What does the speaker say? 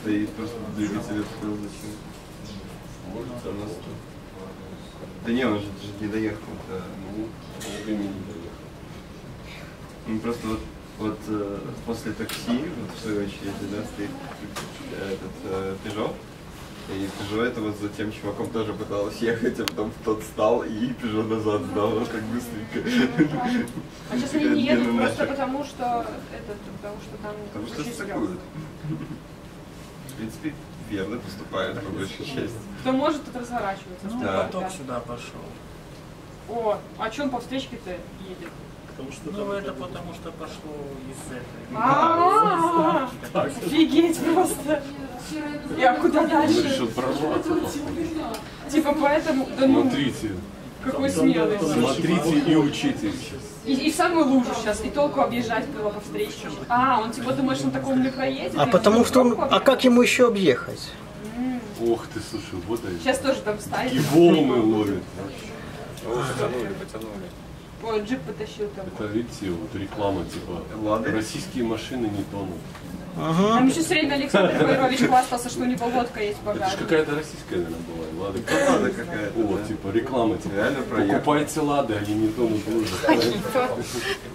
стоит, просто двигатель открыл, зачем? Может, там нас... Да не, он же не доехал, да. Ну, не доехал. Ну, просто вот после такси, вот в свою очередь, да, стоит этот Peugeot. И Peugeot это вот за тем чуваком тоже пыталась ехать, а потом тот встал и Peugeot назад сдал, вот так быстренько. А сейчас они не едут просто потому, что там... Потому что стыкуют. В принципе, верно поступают по большей части. Кто может, тот разворачивается. Ну, да. поток сюда пошел. О, а чем по встречке-то едет? Потому что Ну, это потому что пошло из этой. Офигеть просто. Я куда он дальше? решил прорваться. Типа поэтому, да ну, Смотрите, какой смелый. смотрите и учитесь. И в самую лужу сейчас, и толку объезжать было по встречке. А, он типа думаешь, он таком не проедет? А потому что он... А как ему еще объехать? Ох ты, слушай, вот они. Сейчас тоже там И ставит. волны ловит. Потянули. Ой, джип потащил там. Это, видите, вот реклама, типа, Ладно. российские машины не тонут. Там еще все время Александр Байрович хвастался, что у него лодка есть в Это же багажнике. какая-то российская, наверное, была. Лада Лада какая-то, Вот, да. типа, реклама, типа, Реально проехал. покупайте Лады, они не тонут в лужах.